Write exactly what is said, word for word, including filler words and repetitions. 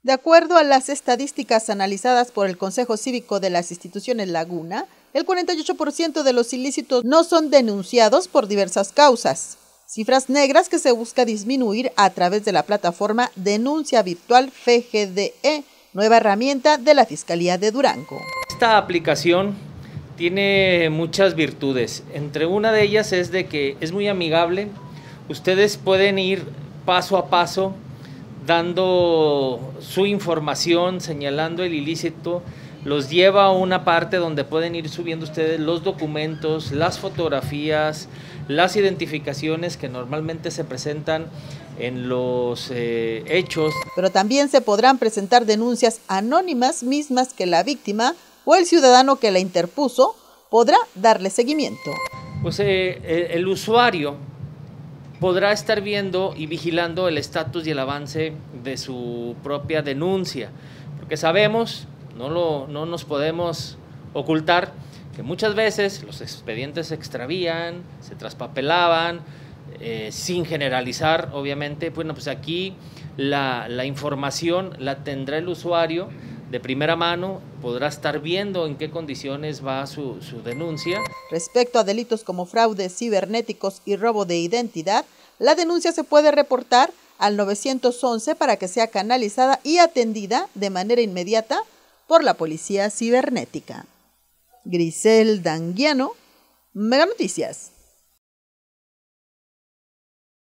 De acuerdo a las estadísticas analizadas por el Consejo Cívico de las Instituciones Laguna, el cuarenta y ocho por ciento de los ilícitos no son denunciados por diversas causas, cifras negras que se busca disminuir a través de la plataforma Denuncia Virtual F G D E, nueva herramienta de la Fiscalía de Durango. Esta aplicación tiene muchas virtudes, entre una de ellas es de que es muy amigable, ustedes pueden ir paso a paso dando su información, señalando el ilícito, los lleva a una parte donde pueden ir subiendo ustedes los documentos, las fotografías, las identificaciones que normalmente se presentan en los eh, hechos. Pero también se podrán presentar denuncias anónimas mismas que la víctima o el ciudadano que la interpuso podrá darle seguimiento. Pues eh, el usuario podrá estar viendo y vigilando el estatus y el avance de su propia denuncia, porque sabemos, no, lo, no nos podemos ocultar, que muchas veces los expedientes se extravían, se traspapelaban, eh, sin generalizar, obviamente. Bueno, pues aquí la, la información la tendrá el usuario de primera mano, podrá estar viendo en qué condiciones va su, su denuncia. Respecto a delitos como fraudes cibernéticos y robo de identidad, la denuncia se puede reportar al nueve once para que sea canalizada y atendida de manera inmediata por la Policía Cibernética. Griselda Anguiano, Mega Noticias.